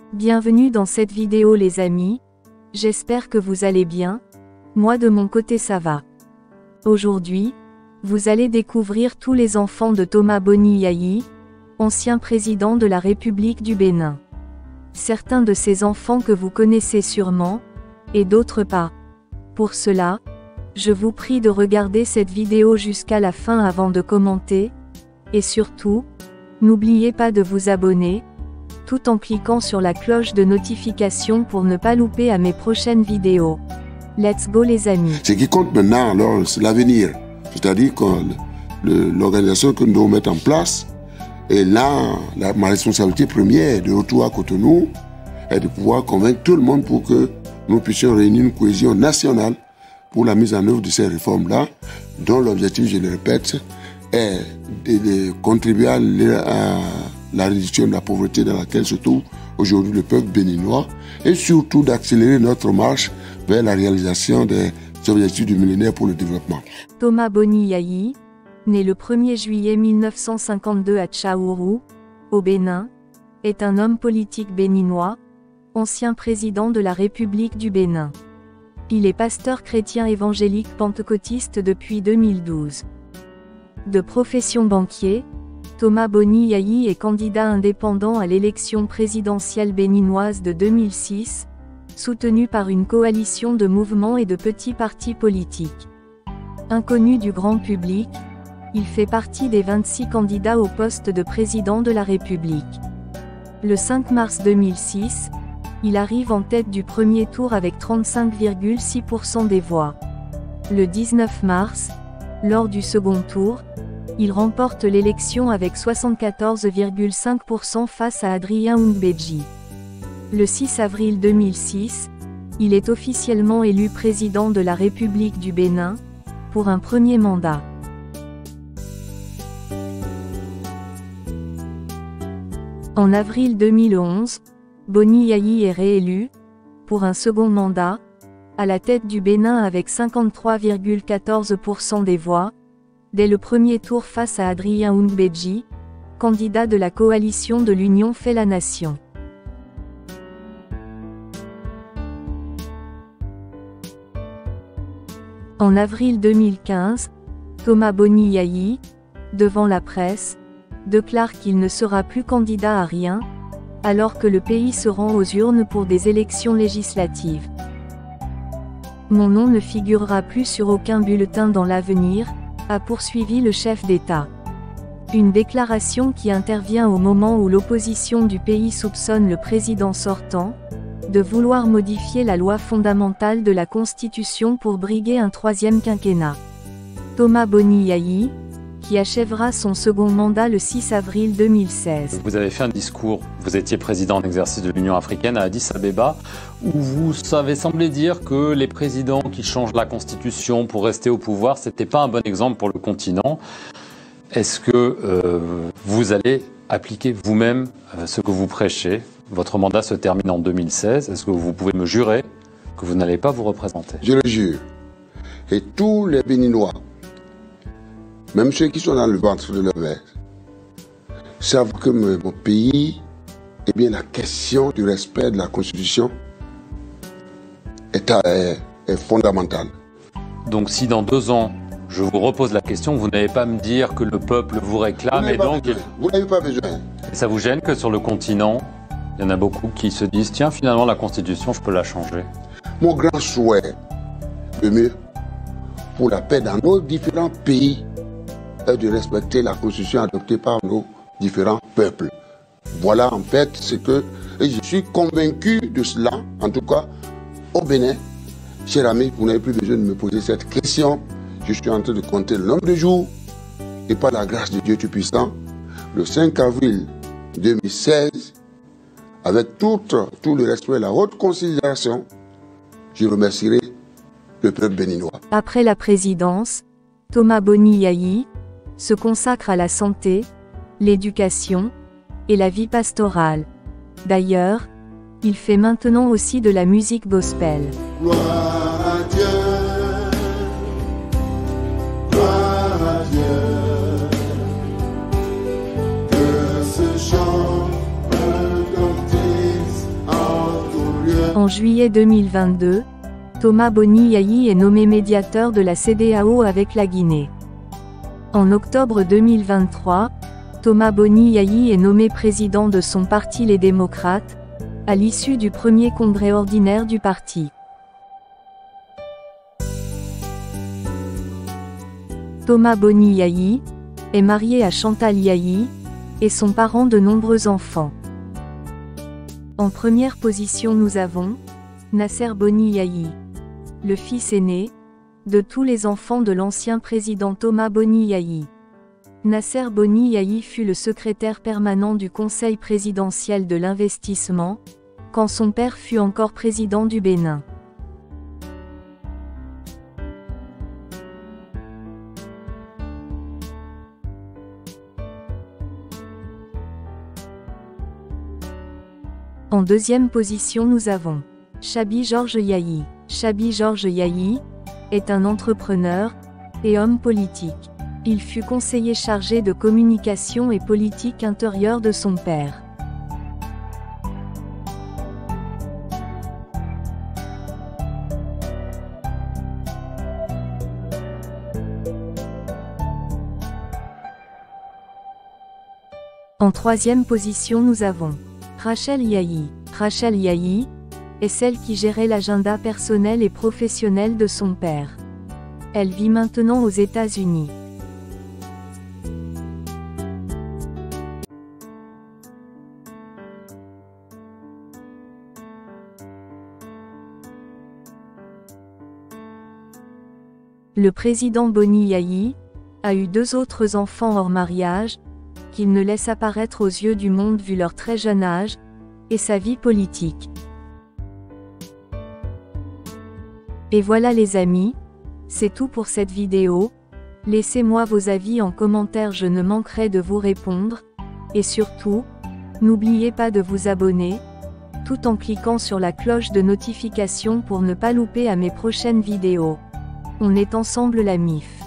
Bienvenue dans cette vidéo les amis, j'espère que vous allez bien, moi de mon côté ça va. Aujourd'hui, vous allez découvrir tous les enfants de Thomas Boni Yayi, ancien président de la République du Bénin. Certains de ces enfants que vous connaissez sûrement, et d'autres pas. Pour cela, je vous prie de regarder cette vidéo jusqu'à la fin avant de commenter, et surtout, n'oubliez pas de vous abonner, tout en cliquant sur la cloche de notification pour ne pas louper à mes prochaines vidéos. Let's go les amis. Ce qui compte maintenant, alors, c'est l'avenir. C'est-à-dire que l'organisation que nous devons mettre en place, et là, ma responsabilité première de retour à Cotonou est de pouvoir convaincre tout le monde pour que nous puissions réunir une cohésion nationale pour la mise en œuvre de ces réformes-là, dont l'objectif, je le répète, est de contribuer à la réduction de la pauvreté dans laquelle se trouve aujourd'hui le peuple béninois et surtout d'accélérer notre marche vers la réalisation des objectifs du millénaire pour le développement. Thomas Boni Yayi, né le 1er juillet 1952 à Tchaourou, au Bénin, est un homme politique béninois, ancien président de la République du Bénin. Il est pasteur chrétien évangélique pentecôtiste depuis 2012. De profession banquier, Thomas Boni Yayi est candidat indépendant à l'élection présidentielle béninoise de 2006, soutenu par une coalition de mouvements et de petits partis politiques. Inconnu du grand public, il fait partie des 26 candidats au poste de président de la République. Le 5 mars 2006, il arrive en tête du premier tour avec 35,6% des voix. Le 19 mars, lors du second tour, il remporte l'élection avec 74,5% face à Adrien Oungbeji. Le 6 avril 2006, il est officiellement élu président de la République du Bénin, pour un premier mandat. En avril 2011, Boni Yayi est réélu, pour un second mandat, à la tête du Bénin avec 53,14% des voix, dès le premier tour face à Adrien Oungbeji, candidat de la coalition de l'Union fait la nation. En avril 2015, Thomas Boni Yayi, devant la presse, déclare qu'il ne sera plus candidat à rien, alors que le pays se rend aux urnes pour des élections législatives. Mon nom ne figurera plus sur aucun bulletin dans l'avenir, a poursuivi le chef d'État. Une déclaration qui intervient au moment où l'opposition du pays soupçonne le président sortant de vouloir modifier la loi fondamentale de la Constitution pour briguer un troisième quinquennat. Thomas Boni Yayi, qui achèvera son second mandat le 6 avril 2016. Vous avez fait un discours, vous étiez président en exercice de l'Union africaine à Addis Abeba, où vous avez semblé dire que les présidents qui changent la Constitution pour rester au pouvoir, c'était pas un bon exemple pour le continent. Est-ce que vous allez appliquer vous-même ce que vous prêchez? Votre mandat se termine en 2016. Est-ce que vous pouvez me jurer que vous n'allez pas vous représenter? Je le jure. Et tous les Béninois, même ceux qui sont dans le ventre de leur mère, savent que mon pays, eh bien, la question du respect de la Constitution est fondamentale. Donc si dans 2 ans, je vous repose la question, vous n'allez pas me dire que le peuple vous réclame et donc... Vous n'avez pas besoin. Et ça vous gêne que sur le continent, il y en a beaucoup qui se disent, tiens, finalement, la Constitution, je peux la changer? Mon grand souhait, le mieux, pour la paix dans nos différents pays, est de respecter la Constitution adoptée par nos différents peuples. Voilà en fait ce que... Et je suis convaincu de cela, en tout cas, au Bénin. Cher ami, vous n'avez plus besoin de me poser cette question. Je suis en train de compter le nombre de jours. Et par la grâce de Dieu Tout-Puissant, le 5 avril 2016, avec tout le respect et la haute considération, je remercierai le peuple béninois. Après la présidence, Thomas Boni Yayi se consacre à la santé, l'éducation et la vie pastorale. D'ailleurs, il fait maintenant aussi de la musique gospel. Gloire à Dieu, gloire à Dieu, que ce chant retentisse En juillet 2022, Thomas Boni Yayi est nommé médiateur de la CEDEAO avec la Guinée. En octobre 2023, Thomas Boni Yayi est nommé président de son parti Les Démocrates, à l'issue du premier congrès ordinaire du parti. Thomas Boni Yayi est marié à Chantal Yayi et sont parents de nombreux enfants. En première position nous avons Nasser Boni Yayi, le fils aîné de tous les enfants de l'ancien président Thomas Boni Yayi. Nasser Boni Yayi fut le secrétaire permanent du Conseil présidentiel de l'investissement, quand son père fut encore président du Bénin. En deuxième position nous avons Chabi Georges Yayi. Chabi Georges Yayi est un entrepreneur et homme politique. Il fut conseiller chargé de communication et politique intérieure de son père. En troisième position nous avons Rachel Yayi. Rachel Yayi est celle qui gérait l'agenda personnel et professionnel de son père. Elle vit maintenant aux États-Unis. Le président Boni Yayi a eu 2 autres enfants hors mariage, qu'il ne laisse apparaître aux yeux du monde vu leur très jeune âge, et sa vie politique. Et voilà les amis, c'est tout pour cette vidéo. Laissez-moi vos avis en commentaire, je ne manquerai de vous répondre, et surtout, n'oubliez pas de vous abonner, tout en cliquant sur la cloche de notification pour ne pas louper à mes prochaines vidéos. On est ensemble la MIF.